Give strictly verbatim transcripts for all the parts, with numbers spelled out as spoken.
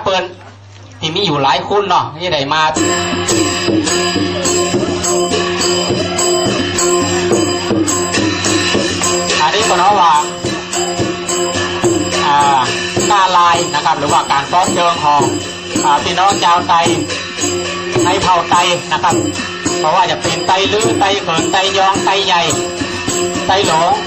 เปิ้นที่มีอยู่หลายคุณเนาะที่ได้มาอันนี้ก็เนาะว่าการลายนะครับหรือว่าการฟ้อนเชิงของพี่น้องชาวไตในเผ่าไตนะครับเพราะว่าจะเป็นไตลื้อไตเขินไตยองไตใหญ่ไตหลง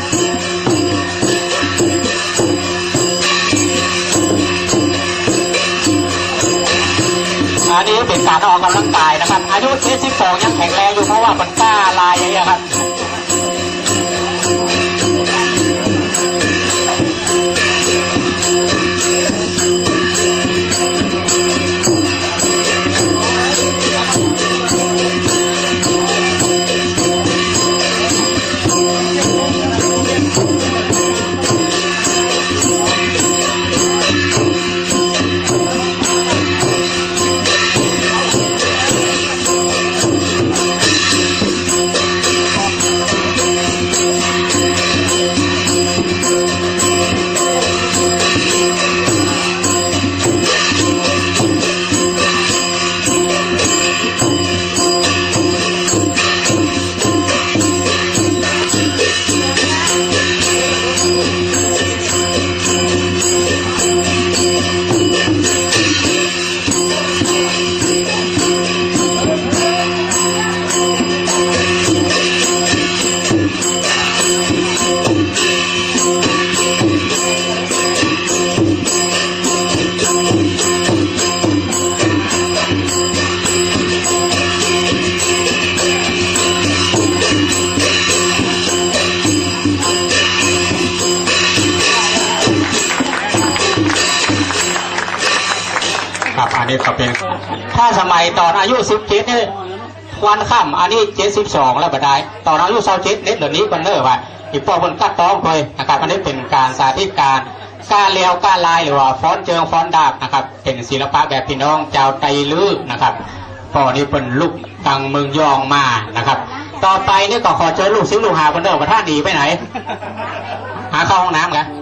อันนี้เป็นการออกกำลังกายนะครับอายุเจ็ดสิบสองยังแข็งแรงอยู่เพราะว่ามันกล้าลายอย่างนี้ครับอันนี้ก็เป็นถ้าสมัยตอนอายุสิบเจ็ดเนี่ยวันค่ำอันนี้เจ็ดสิบสองแล้วบัดได้ตอนอายุเศร้าเจ็ดเน็ตเดี๋ยวนี้มันเนอร์ว่าอีปอบนกัดต้องเลยนะครับอันนี้เป็นการสาธิตการการเลี้ยวการลายหรือว่าฟ้อนเจิงฟ้อนดาบนะครับเป็นศิลปะแบบพี่น้องเจ้าไตลื้อนะครับพอนี้เป็นลูกตังเมืองยองมานะครับต่อไปนี่ก็ขอเจอลูกซิลูกหาบันเนอร์ว่าท่านหนีไปไหนหาเข้าห้องน้ำกัน